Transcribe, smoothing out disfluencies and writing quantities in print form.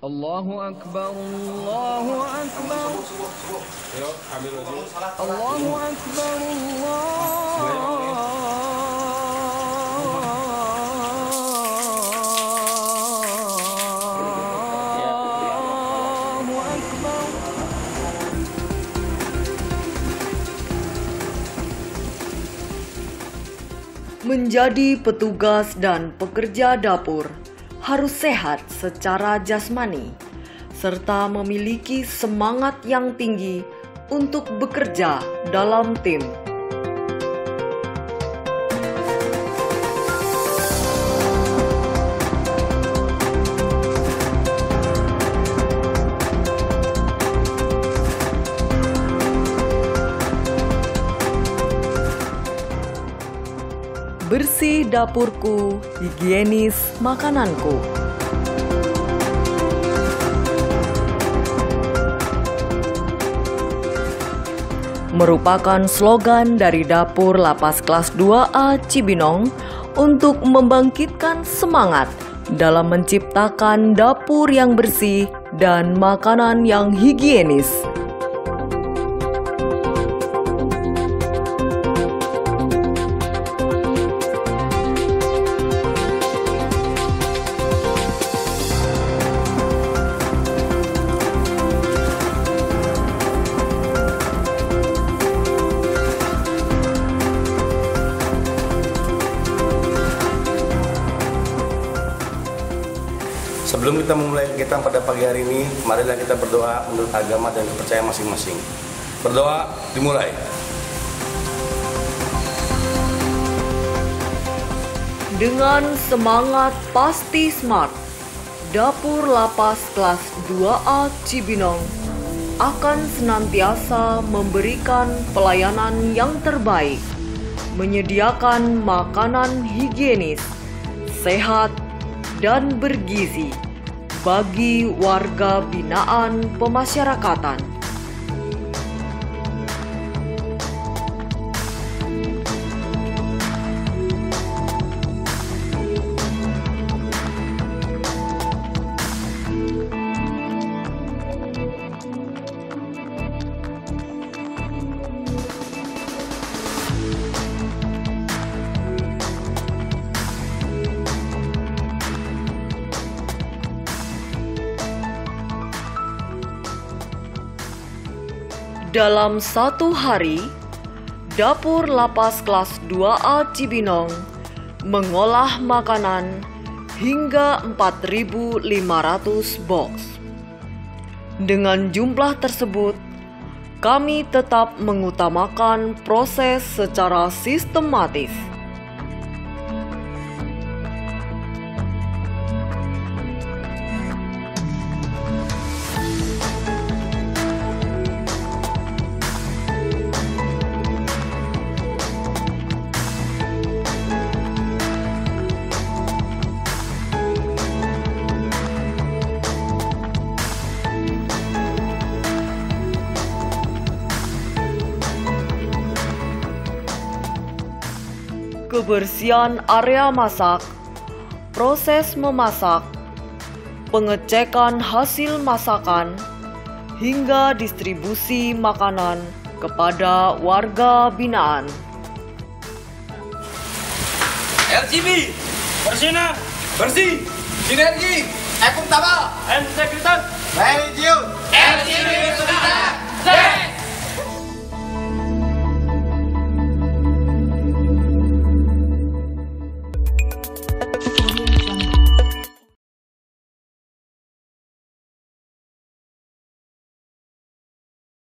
Allahu Akbar, Allahu Akbar. Allahu Akbar, Allahu Akbar. Menjadi petugas dan pekerja dapur harus sehat secara jasmani, serta memiliki semangat yang tinggi untuk bekerja dalam tim. Bersih dapurku, higienis makananku. Merupakan slogan dari Dapur Lapas Kelas 2A Cibinong untuk membangkitkan semangat dalam menciptakan dapur yang bersih dan makanan yang higienis. Sebelum kita memulai kegiatan pada pagi hari ini, marilah kita berdoa menurut agama dan kepercayaan masing-masing. Berdoa dimulai. Dengan semangat pasti smart, Dapur Lapas Kelas 2A Cibinong akan senantiasa memberikan pelayanan yang terbaik, menyediakan makanan higienis, sehat, dan bergizi bagi warga binaan pemasyarakatan. Dalam satu hari, Dapur Lapas Kelas 2A Cibinong mengolah makanan hingga 4.500 box. Dengan jumlah tersebut, kami tetap mengutamakan proses secara sistematis. Kebersihan area masak, proses memasak, pengecekan hasil masakan, hingga distribusi makanan kepada warga binaan. LCB, bersih, Sinergi, Ekung Taba, Integritas, Religius,